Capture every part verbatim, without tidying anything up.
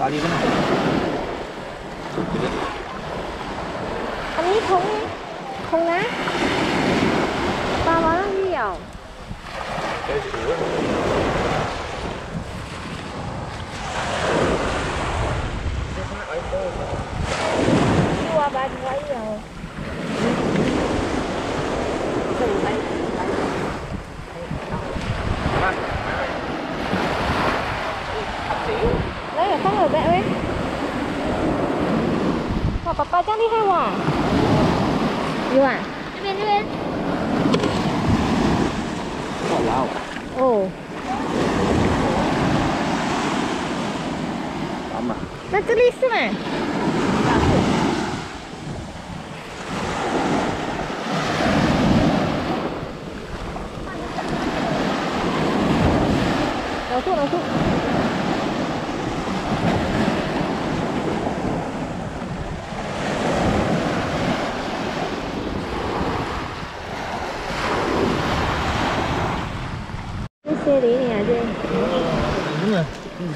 打你个呢？ อันนี้คงคงนะปลามาเดี่ยว该死了。 ตัวบาดไว้เดี่ยวlấy ở không ở bẹ ấy và papa chắc đi hai quả nhiều à đi bên đi bên 好老。 哦妈妈。 那这里是吗？老树老树。这里呢，这。 嗯啊。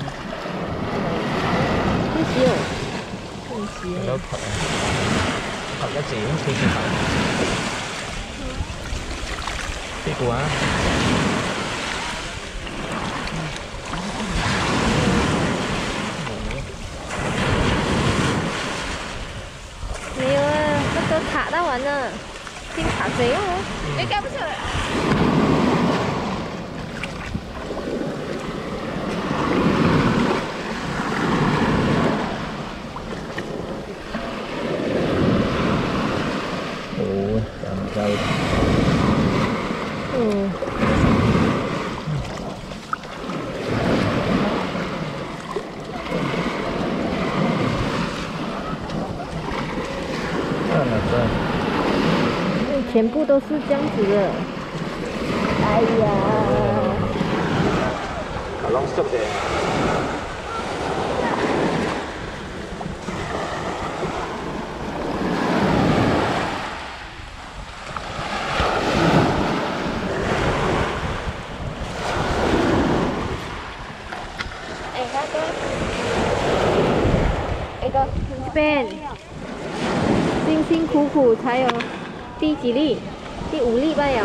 这是哦。这是。 有裙，裙一剪，佢先行。呢個啊。 没有啊，这都卡到完了，进卡谁哦？哎，盖不起来。 哦，咁就。 嗯。全部都是这样子的。哎呀！ 好long stop de。 哎，大哥，哎哥，这边辛辛苦苦才有。第几粒？第五粒吧，有。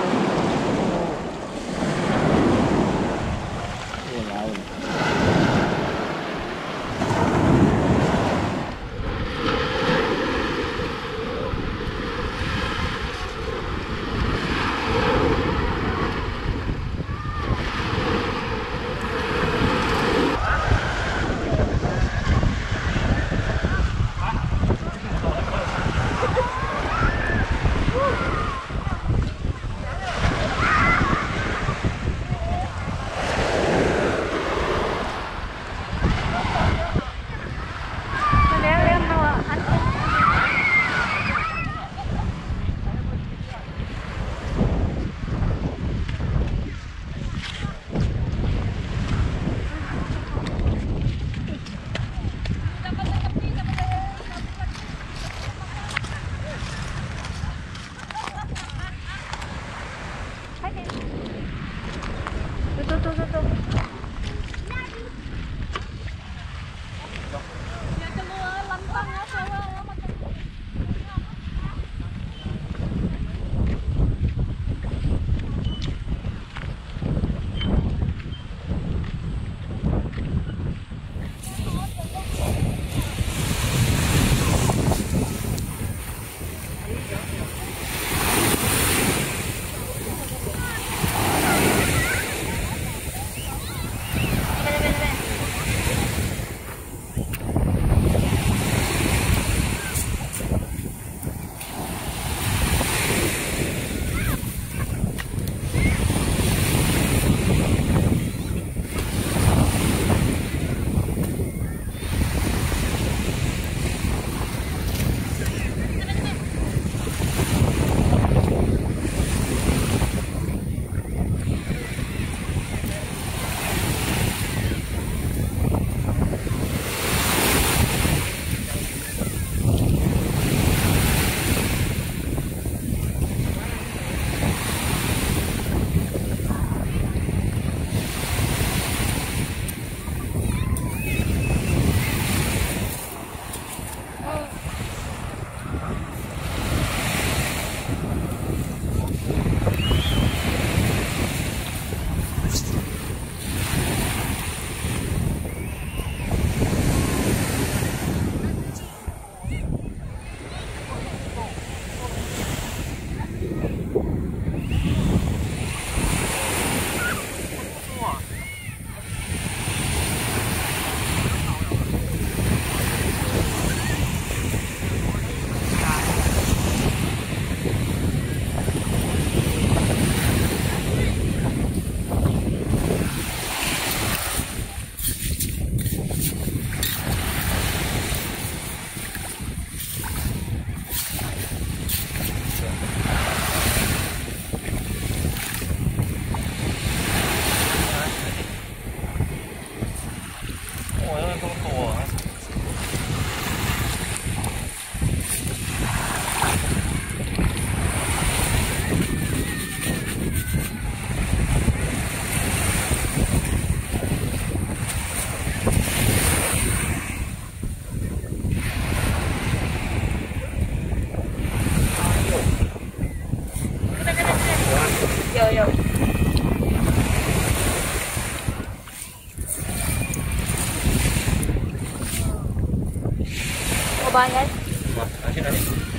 kebangan. Wah, nanti nanti.